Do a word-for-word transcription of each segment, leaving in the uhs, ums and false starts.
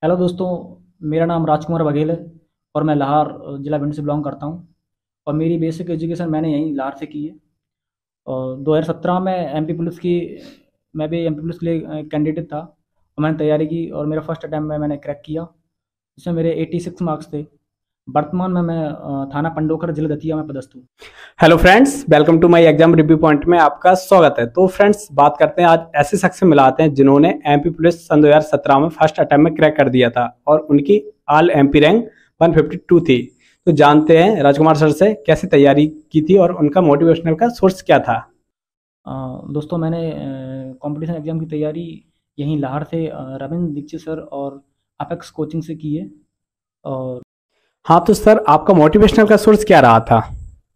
Hello दोस्तों। मेरा नाम राजकुमार बघेल है और मैं लाहौर अ, जिला भिंड से बिलोंग करता हूँ। और मेरी बेसिक एजुकेशन मैंने यहीं लाहौर से की है। और दो हज़ार सत्रह में एमपी पुलिस की मैं भी एमपी पुलिस के लिए कैंडिडेट था और मैंने तैयारी की और मेरा फर्स्ट अटैम्प्ट में मैंने क्रैक किया। इसमें मेरे छियासी मार्क्स थे। वर्तमान में मैं अ, थाना पंडोखर जिला दतिया में पदस्थ हूँ। Hello friends, welcome to my exam review point में आपका स्वागत है। तो फ्रेंड्स, बात करते हैं आज ऐसे शख्स से मिलाते हैं जिन्होंने एमपी पुलिस सन दो हज़ार सत्रह में फर्स्ट अटेम्प्ट में क्रैक कर दिया था और उनकी ऑल एमपी रैंक एक सौ बावन थी। तो जानते हैं राजकुमार सर से कैसे तैयारी की थी और उनका मोटिवेशनल का सोर्स क्या था। अ, दोस्तों, मैंने कंपटीशन एग्ज़ाम की तैयारी यहीं लाहौर से अ, रविंद्र दीक्षित सर और अपेक्स कोचिंग से की है। और हाँ, तो सर आपका मोटिवेशनल का सोर्स क्या रहा था।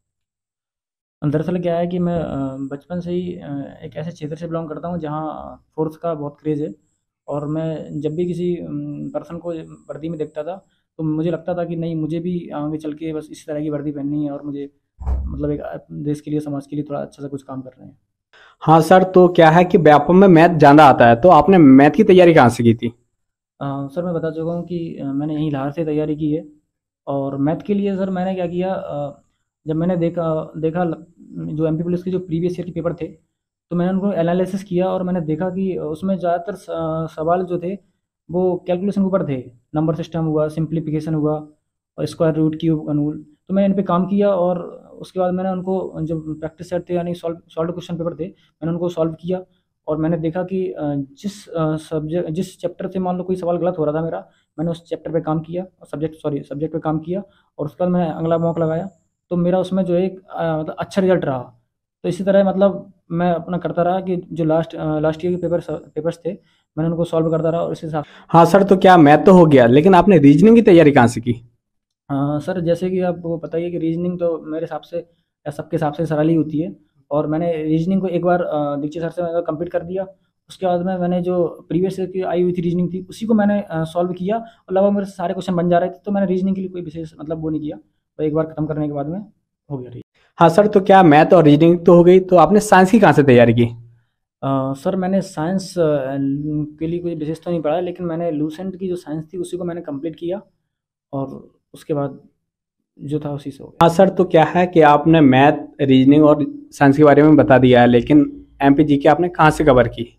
दरअसल क्या है कि मैं अ, बचपन से ही अ, एक ऐसे क्षेत्र से बिलोंग करता हूँ जहाँ फोर्स का बहुत क्रेज़ है। और मैं जब भी किसी पर्सन को वर्दी में देखता था तो मुझे लगता था कि नहीं, मुझे भी आगे चल के बस इसी तरह की वर्दी पहननी है और मुझे मतलब एक अ, देश के लिए, समाज के लिए थोड़ा अच्छा सा कुछ काम कर रहे हैं। हाँ सर, तो क्या है कि व्यापम में मैथ ज़्यादा आता है, तो आपने मैथ की तैयारी कहाँ से की थी। अ, सर, मैं बता चुका हूँ कि अ, मैंने यहीं लाहौर से तैयारी की है। और मैथ के लिए सर मैंने क्या किया, अ, जब मैंने देखा देखा ल- जो एमपी पुलिस के जो प्रीवियस ईयर के पेपर थे तो मैंने उनको एनालिसिस किया और मैंने देखा कि उसमें ज़्यादातर स- सवाल जो थे वो कैलकुलेशन के ऊपर थे। नंबर सिस्टम हुआ, सिंप्लीफिकेशन हुआ और स्क्वायर रूट क्यूब अनूल। तो मैंने इन पे काम किया और उसके बाद मैंने उनको जो प्रैक्टिस सेट थे यानी सॉल्व सॉल्व क्वेश्चन पेपर थे, मैंने उनको सॉल्व किया। और मैंने देखा कि अ, जिस सब्जेक्ट जिस चैप्टर से मान लो कोई सवाल गलत हो रहा था मेरा, मैंने उस चैप्टर पे काम किया, सब्जेक्ट सॉरी सब्जेक्ट पे काम किया। और उसके बाद मैंने अगला मॉक लगाया तो मेरा उसमें जो है एक अ, मतलब अच्छा रिजल्ट रहा। तो इसी तरह मतलब मैं अपना करता रहा कि जो लास्ट लास्ट ईयर के पेपर पेपर्स थे मैंने उनको सॉल्व करता रहा और इस हिसाब। हाँ सर, तो क्या मैथ तो हो गया, लेकिन आपने रीजनिंग की तैयारी कहाँ से की। हाँ सर, जैसे कि आपको पता ही है कि रीजनिंग तो मेरे हिसाब से या सबके हिसाब से सरल ही होती है। और मैंने रीजनिंग को एक बार अ, दीक्षित सर से मैंने कंप्लीट कर दिया। उसके बाद में मैंने जो प्रीवियस ईयर की आई हुई थी रीजनिंग थी उसी को मैंने सॉल्व किया और लगभग मेरे सारे क्वेश्चन बन जा रहे थे। तो मैंने रीजनिंग के लिए कोई विशेष मतलब वो नहीं किया। तो एक बार खत्म करने के बाद में हो गया। हाँ सर, तो क्या मैथ और रीजनिंग तो हो गई, तो आपने साइंस की कहाँ से तैयारी की। अ, सर, मैंने साइंस के लिए कोई विशेष तो नहीं पढ़ा, लेकिन मैंने लूसेंट की जो साइंस थी उसी को मैंने कंप्लीट किया और उसके बाद जो था उसी से हो हाँ गया। सर, तो क्या है कि आपने मैथ, रीजनिंग और साइंस के बारे में बता दिया है, लेकिन एमपी जी के आपने कहाँ से कवर की।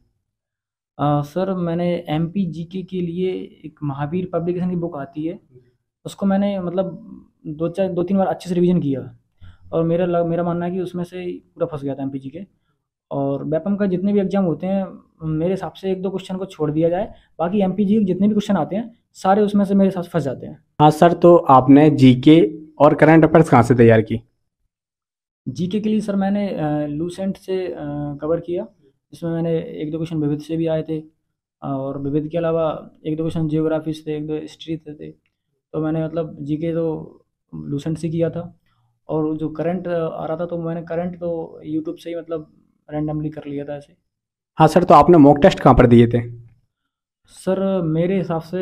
अ, सर, मैंने एम पी जी के के लिए एक महावीर पब्लिकेशन की बुक आती है, उसको मैंने मतलब दो चार दो तीन बार अच्छे से रिवीजन किया। और मेरा लग, मेरा मानना है कि उसमें से ही पूरा फंस गया था एम पी जी के। और बैपम का जितने भी एग्जाम होते हैं मेरे हिसाब से एक दो क्वेश्चन को छोड़ दिया जाए, बाकी एम पी जी के जितने भी क्वेश्चन आते हैं सारे उसमें से मेरे हिसाब से फंस जाते हैं। हाँ सर, तो आपने जीके और करंट अफेयर्स कहाँ से तैयार की। जीके के लिए सर मैंने लूसेंट से कवर किया, जिसमें मैंने एक दो क्वेश्चन विविध से भी आए थे। और विविध के अलावा एक दो क्वेश्चन जियोग्राफी से थे, एक दो हिस्ट्री से थे। तो मैंने मतलब जीके तो लूसेंट से किया था। और जो करंट आ रहा था तो मैंने करंट तो यूट्यूब से ही मतलब रैंडमली कर लिया था ऐसे। हाँ सर, तो आपने मॉक टेस्ट कहाँ पर दिए थे। सर, मेरे हिसाब से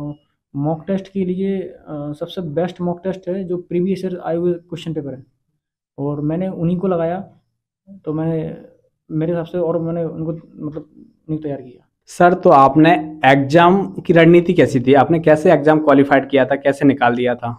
मॉक टेस्ट के लिए अ, सबसे बेस्ट मॉक टेस्ट है जो प्रीवियस ईयर आए हुए क्वेश्चन पेपर है और मैंने उन्हीं को लगाया। तो मैंने मेरे हिसाब से और मैंने उनको मतलब उन्हीं को तैयार किया। सर, तो आपने एग्जाम की रणनीति कैसी थी, आपने कैसे एग्जाम क्वालिफाइड किया था, कैसे निकाल दिया था।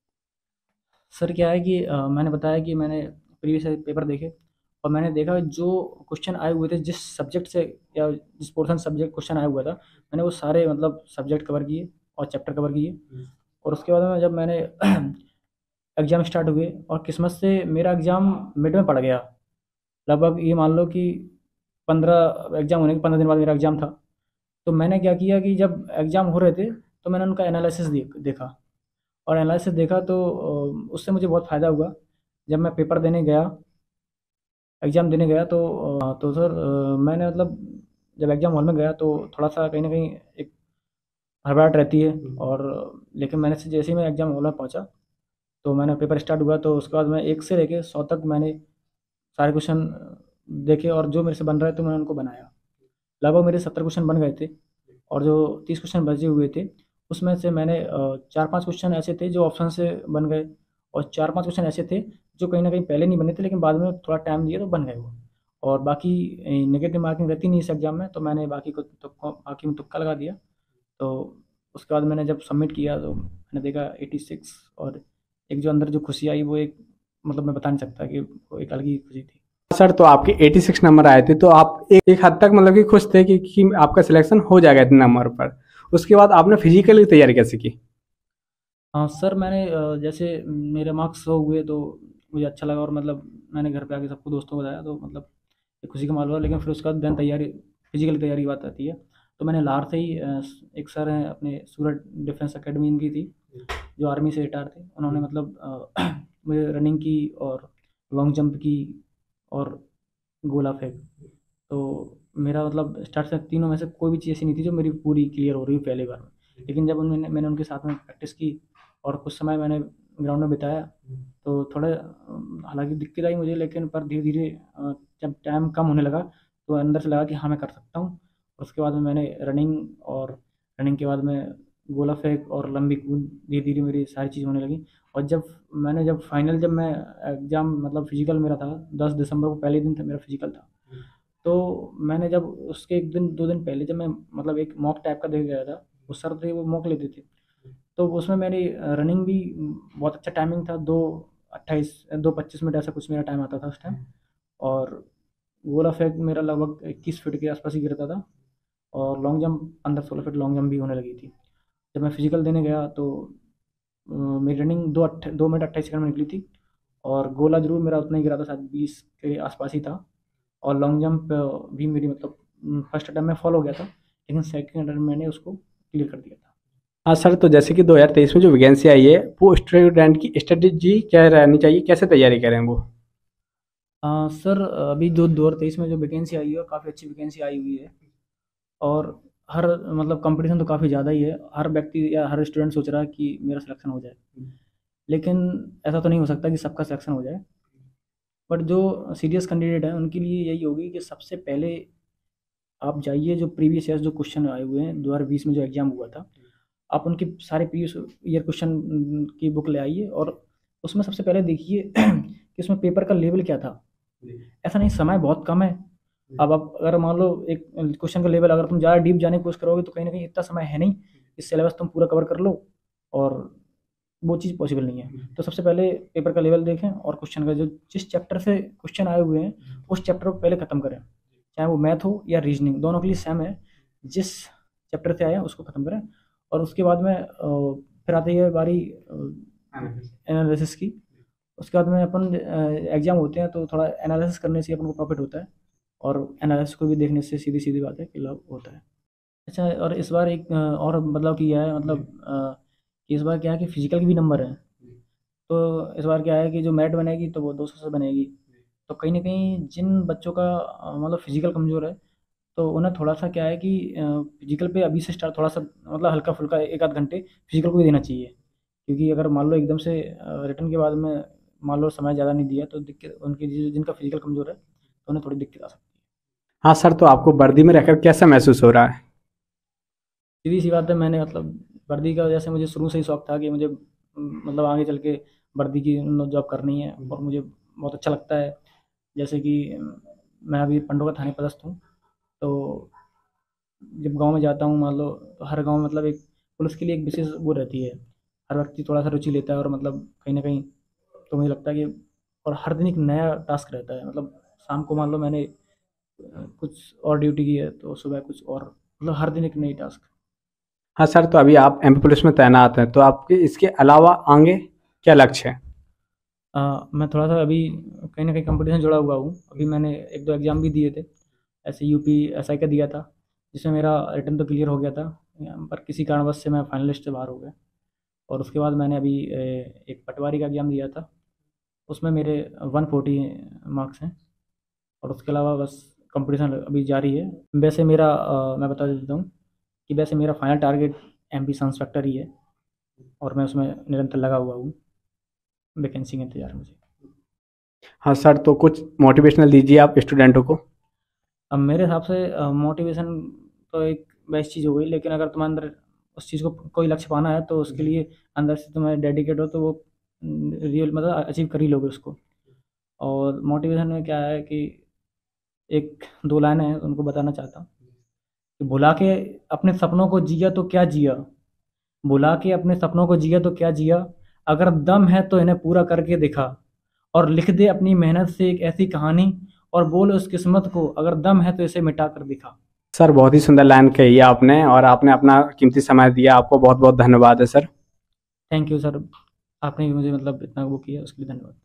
सर, क्या है कि अ, मैंने बताया कि मैंने प्रीवियस ईयर पेपर देखे और मैंने देखा जो क्वेश्चन आए हुए थे जिस सब्जेक्ट से या जिस पोर्शन सब्जेक्ट क्वेश्चन आया हुआ था, मैंने वो सारे मतलब सब्जेक्ट कवर किए और चैप्टर कवर किए। और उसके बाद में जब मैंने एग्ज़ाम स्टार्ट हुए और किस्मत से मेरा एग्ज़ाम मिड में पड़ गया। लगभग ये मान लो कि पंद्रह एग्ज़ाम होने के पंद्रह दिन बाद मेरा एग्ज़ाम था। तो मैंने क्या किया कि जब एग्ज़ाम हो रहे थे तो मैंने उनका एनालिसिस देखा। और एनालिसिस देखा तो अ, उससे मुझे बहुत फ़ायदा हुआ। जब मैं पेपर देने गया, एग्ज़ाम देने गया तो अ, तो सर अ, मैंने मतलब जब एग्ज़ाम हॉल में गया तो थोड़ा-सा कहीं न कहीं एक घबराहट रहती है। और लेकिन मैंने से जैसे ही मैं एग्ज़ाम हॉल में पहुँचा तो मैंने पेपर स्टार्ट हुआ तो उसके बाद मैं एक से लेके सौ तक मैंने सारे क्वेश्चन देखे और जो मेरे से बन रहे थे मैंने उनको बनाया। लगभग मेरे सत्तर क्वेश्चन बन गए थे और जो तीस क्वेश्चन बचे हुए थे उसमें से मैंने अ, चार पाँच क्वेश्चन ऐसे थे जो ऑप्शन से बन गए और चार पाँच क्वेश्चन ऐसे थे जो कहीं न कहीं पहले नहीं बने थे लेकिन बाद में थोड़ा टाइम दिया तो बन गए वो। और बाकी अ, नेगेटिव मार्किंग रहती नहीं इस एग्ज़ाम में तो मैंने बाकी को तुक्कों बाकी में तुक्का लगा दिया। तो उसके बाद मैंने जब सबमिट किया तो मैंने देखा एटी सिक्स, और एक जो अंदर जो खुशी आई वो एक, मतलब मैं बता नहीं सकता कि वो एक अलग ही खुशी थी। सर तो आपके छियासी नंबर आए थे, तो आप एक, एक हद तक मतलब कि खुश थे कि, कि आपका सिलेक्शन हो जाएगा इतने नंबर पर। उसके बाद आपने फिजिकल की तैयारी कैसे की? हाँ सर, मैंने अ, जैसे मेरे मार्क्स शो हुए तो मुझे अच्छा लगा, और मतलब मैंने घर पे आके सबको दोस्तों को बताया, तो मतलब एक खुशी का माहौल हुआ। लेकिन फिर उसके बाद देन तैयारी, फिजिकल की तैयारी की बात आती है, तो मैंने लार से ही अ, एक सर हैं अपने, सूरत डिफेंस अकेडमी इनकी थी, जो आर्मी से रिटायर थे। उन्होंने मतलब अ, मुझे रनिंग की, और लॉन्ग जंप की, और गोला फेंक। तो मेरा मतलब स्टार्ट से तीनों में से कोई भी चीज़ ऐसी नहीं थी जो मेरी पूरी क्लियर हो रही हुई पहली बार में। लेकिन जब उन्होंने मैंने उनके साथ में प्रैक्टिस की, और कुछ समय मैंने ग्राउंड में बिताया, तो थोड़े अ, हालांकि दिक्कत आई मुझे, लेकिन पर धीरे धीरे अ, जब टाइम कम होने लगा तो अंदर से लगा कि हाँ मैं कर सकता हूँ। और उसके बाद में मैंने रनिंग, और रनिंग के बाद में गोला फेंक और लंबी कूद, धीरे धीरे मेरी सारी चीज़ होने लगी। और जब मैंने जब फाइनल, जब मैं एग्ज़ाम, मतलब फिजिकल मेरा था, दस दिसंबर को पहले दिन था मेरा फिजिकल था। तो मैंने जब उसके एक दिन दो दिन पहले जब मैं मतलब एक मॉक टाइप का दे गया था, वो सर थे वो मॉक लेते थे, तो उसमें मेरी रनिंग भी बहुत अच्छा टाइमिंग था, दो अट्ठाईस दो पच्चीस मिनट ऐसा कुछ मेरा टाइम आता था उस टाइम। और गोला फेंक मेरा लगभग इक्कीस फीट के आसपास ही गिरता था, और लॉन्ग जंप पंद्रह सोलह फीट लॉन्ग जंप भी होने लगी थी। जब मैं फिजिकल देने गया तो अ, मेरी रनिंग दो अट्ठ दो मिनट अट्ठाईस सेकंड में निकली थी, और गोला जरूर मेरा उतना ही गिरा था, शायद बीस के आसपास ही था। और लॉन्ग जंप भी मेरी मतलब फर्स्ट अटैम्प्ट में फॉल हो गया था, लेकिन सेकंड अटैम्प्ट मैंने उसको क्लियर कर दिया था। हाँ सर, तो जैसे कि दो हज़ार तेईस में जो वैकेंसी आई है, वो स्टूडेंट की स्ट्रेटेजी क्या रहनी चाहिए, कैसे तैयारी करें वो? आ, सर अभी जो दो हज़ार तेईस में जो वैकेंसी आई है, काफ़ी अच्छी वैकेंसी आई हुई है। और हर मतलब कंपटीशन तो काफ़ी ज़्यादा ही है, हर व्यक्ति या हर स्टूडेंट सोच रहा है कि मेरा सिलेक्शन हो जाए। लेकिन ऐसा तो नहीं हो सकता कि सबका सिलेक्शन हो जाए। बट जो सीरियस कैंडिडेट है उनके लिए यही होगी कि सबसे पहले आप जाइए, जो प्रीवियस ईयर जो क्वेश्चन आए हुए हैं दो हज़ार बीस में जो एग्ज़ाम हुआ था, आप उनके सारे प्रीवियस ईयर क्वेश्चन की बुक ले आइए, और उसमें सबसे पहले देखिए कि उसमें पेपर का लेवल क्या था। ऐसा नहीं, समय बहुत कम है। अब आप अगर मान लो एक क्वेश्चन का लेवल, अगर तुम ज़्यादा डीप जाने की कोशिश करोगे तो कहीं ना कहीं इतना समय है नहीं, इस सिलेबस तुम पूरा कवर कर लो, और वो चीज़ पॉसिबल नहीं है। तो सबसे पहले पेपर का लेवल देखें, और क्वेश्चन का जो जिस चैप्टर से क्वेश्चन आए हुए हैं उस चैप्टर को पहले ख़त्म करें, चाहे वो मैथ हो या रीजनिंग, दोनों के लिए सेम है। जिस चैप्टर से आया उसको ख़त्म करें, और उसके बाद में अ, फिर आती है बारी एनालिसिस की। उसके बाद में अपन एग्ज़ाम होते हैं तो थोड़ा एनालिसिस करने से अपन को प्रॉफिट होता है, और एनालिसिस को भी देखने से सीधी सीधी बात है कि लाभ होता है। अच्छा, और इस बार एक अ, और बदलाव किया है, मतलब अ, कि इस बार क्या है कि फिजिकल के भी नंबर हैं। तो इस बार क्या है कि जो मेरिट बनेगी तो वो दो सौ से बनेगी। तो कहीं ना कहीं जिन बच्चों का अ, मतलब फिजिकल कमज़ोर है, तो उन्हें थोड़ा सा क्या है कि फिजिकल पे अभी से स्टार्ट, थोड़ा सा मतलब हल्का फुल्का एक आध घंटे फिजिकल को भी देना चाहिए। क्योंकि अगर मान लो एकदम से रिटर्न के बाद में मान लो समय ज़्यादा नहीं दिया, तो दिक्कत उनकी, जिन- जिनका फिजिकल कमज़ोर है तो उन्हें थोड़ी दिक्कत आ सकती है। हाँ सर, तो आपको वर्दी में रहकर कैसा महसूस हो रहा है? सीधी सी बात है, मैंने मतलब वर्दी का वजह से मुझे शुरू से ही शौक था कि मुझे अम, मतलब आगे चल के वर्दी की जॉब करनी है, और मुझे बहुत अच्छा लगता है। जैसे कि अम, मैं अभी पंडों का थाने पदस्थ हूँ, तो जब गांव में जाता हूँ मान लो, तो हर गांव में मतलब एक पुलिस के लिए एक विशेष वो रहती है, हर व्यक्ति थोड़ा सा रुचि लेता है, और मतलब कहीं ना कहीं तो मुझे लगता है कि, और हर दिन एक नया टास्क रहता है। मतलब शाम को मान लो मैंने अ, कुछ और ड्यूटी की है, तो सुबह कुछ और, मतलब हर दिन एक नई टास्क। हाँ सर, तो अभी आप एमपी पुलिस में तैनात हैं, तो आपके इसके अलावा आगे क्या लक्ष्य है? अ, मैं थोड़ा सा अभी कहीं ना कहीं कंपटीशन जुड़ा हुआ हूँ। अभी मैंने एक दो एग्ज़ाम भी दिए थे, ऐसे यूपी एसआई का दिया था, जिसमें मेरा रिटर्न तो क्लियर हो गया था, पर किसी कारणवश से मैं फाइनलिस्ट से बाहर हो गया। और उसके बाद मैंने अभी ए, एक पटवारी का एग्ज़ाम दिया था, उसमें मेरे वन फोर्टी मार्क्स हैं। और उसके अलावा बस कंपटीशन अभी जारी है। वैसे मेरा अ, मैं बता देता हूँ कि वैसे मेरा final target MP sub inspector ही है, और मैं उसमें निरंतर लगा हुआ हूँ, वैकेंसी का इंतजार है मुझे। हाँ सर, तो कुछ मोटिवेशनल दीजिए आप स्टूडेंटों को। अब मेरे हिसाब से मोटिवेशन तो एक बेस्ट चीज़ हो गई, लेकिन अगर तुम्हारे अंदर उस चीज़ को कोई लक्ष्य पाना है तो उसके लिए अंदर से तुम्हें डेडिकेट हो, तो वो रियल मतलब अचीव कर ही लोगे उसको। और मोटिवेशन में क्या है कि एक दो लाइन है उनको बताना चाहता हूँ कि भुला के अपने सपनों को जिया तो क्या जिया, बुला के अपने सपनों को जिया तो क्या जिया, अगर दम है तो इन्हें पूरा करके दिखा, और लिख दे अपनी मेहनत से एक ऐसी कहानी, और बोल उस किस्मत को अगर दम है तो इसे मिटा कर दिखा। सर बहुत ही सुंदर लाइन कही है आपने, और आपने अपना कीमती समय दिया, आपको बहुत बहुत धन्यवाद है सर। थैंक यू सर, आपने भी मुझे मतलब इतना वो किया, उसके लिए धन्यवाद।